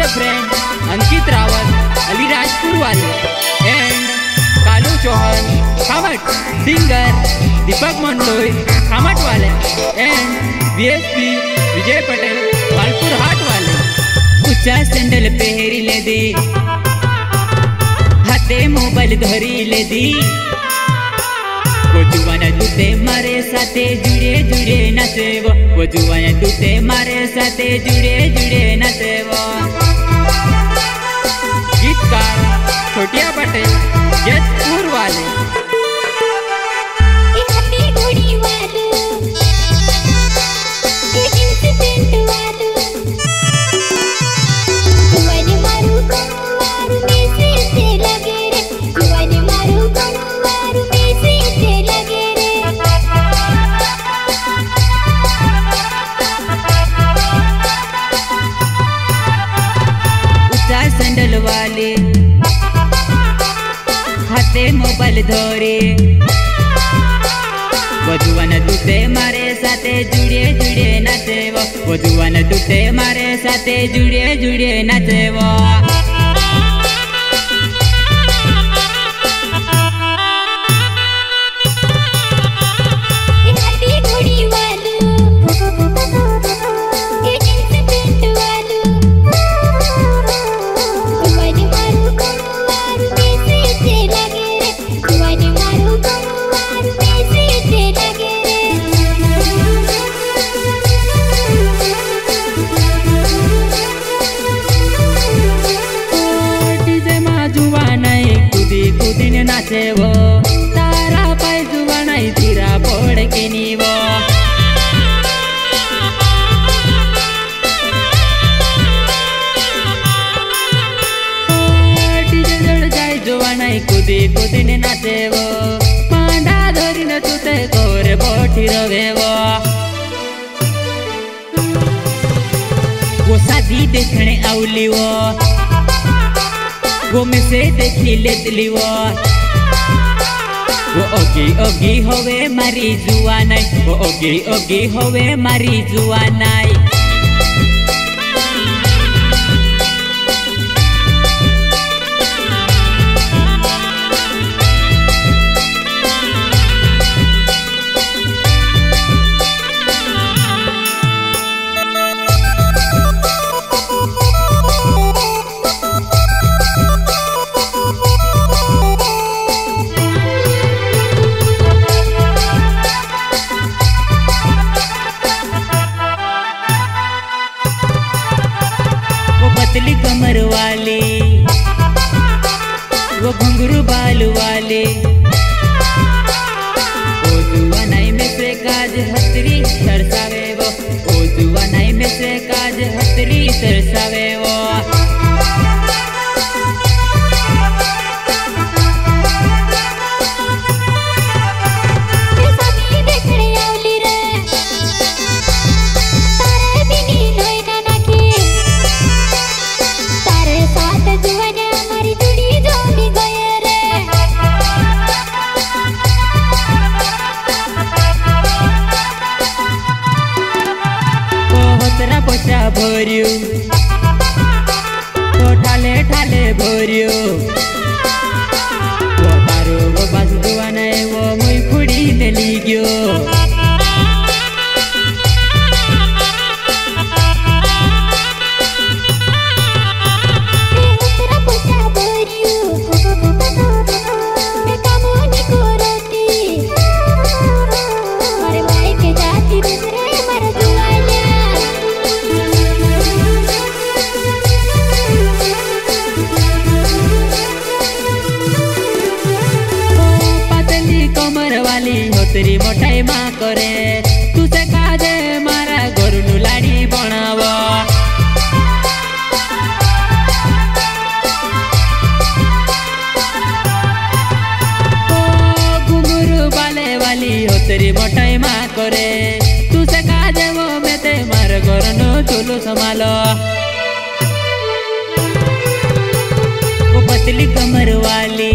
My friend Ankit Rawat Alirajpur वाले and Kalu Chauhan Khamat singer Deepak Mandoi Khamat वाले and BSP Vijay Patel Kalpur हाट वाले। ऊंचा सैंडल पहरी ले दी हाथे मोबाइल धरी ले दी वो जुआना दूते मारे साथे जुड़े जुड़े नाचेवो वो जुआना दूते मारे साथे जुड़े जुड़े नाचेवो। गीतकार छोटिया पटेल जयपुर वाले। सैंडल वाले हाथे मोबाइल धरे वो जुआना दूते मारे साथे जुड़े जुड़े नाचेवो वो जुआना दूते मारे साथे जुड़े जुड़े नाचेवो। नाचेवो तारा पाई जुवानाई तीरा बोड़ के नीवो डीजे जड़ जाए जुवानाई कुदी कुदी ने नाचेवो पांडा धरी न तुते कोरे बोठी रवेवो। वो शादी देखने आउली वो में से देखी लेतली वो ओगी ओगी होवे मारी जुआनाई वो ओगी ओगी होवे मारी जुआनाई। पतली कमर वाले वो घुंघरू बाल वाले ओ जुआनाई में से काज हथरी तरसावे वो ओ जुआनाई में से काज हथरी तरसावे वो। पोचा भोरियो तो ठाले ठाले भोरियो वो तारो वो बास जुआनाई वो मुई फुड़ी ने लीग्यो। तेरी मोटाई माँ करे तुसे काजे मारा गोरु लाड़ी बनावो घुंघरू बाले वाली हो तेरी मोटाई माँ करे तुसे काजे वो में ते मार गोरनु चुलू संभालो। वो पतली कमर वाली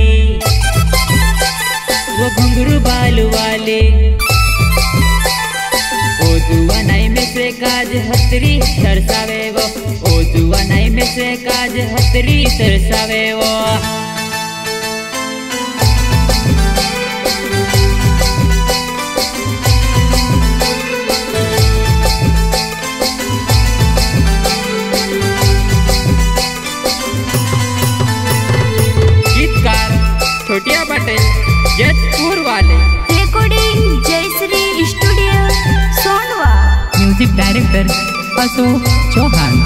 वो घुंघरू बाल वाले ओ जुआ नहीं में से काज हतरी तरसावे वो, ओ जुआ नहीं में से काज हतरी तरसावे वो। छोटिया पटेल जयपुर वाले। Recording Jayshree studio Sondwa. Music director Ashok Chauhan.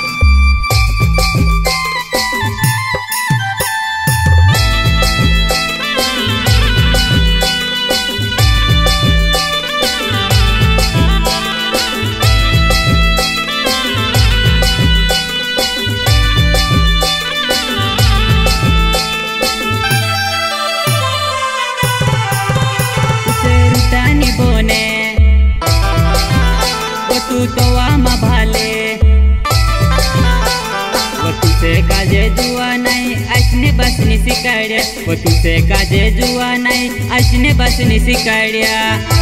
तू तो आमा भाले वो तुझे काजे जुआ नहीं असने बसनी सिकाड्या, वो तुझे काजे जुआ नहीं असने बसनी सिकाड्या।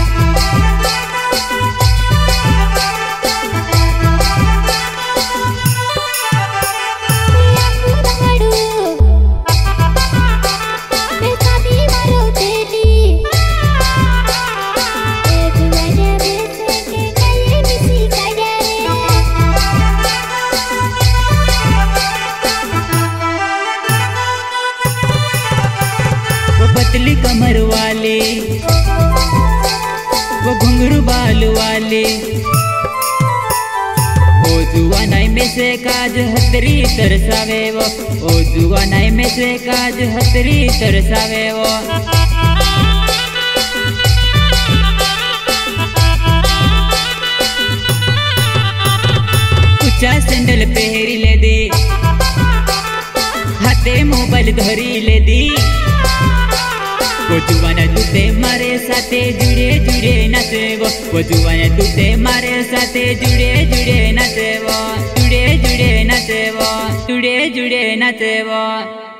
पतली कमर वाले वो घुंघरू बाल वाले, ओ जुआ नहीं में से काज हतरी तरसावे वो, ओ जुआ नहीं में से काज हतरी तरसावे वो। ऊंचा सैंडल पहरी ले दी, हाथे मोबाइल धरी ले दी। वो जुआना तुते मारे साथे जुड़े जुड़े नाचेवो, वो जुआना तुते मारे साथे जुड़े जुड़े नाचेवो, जुड़े जुड़े नाचेवो, जुड़े जुड़े नाचेवो।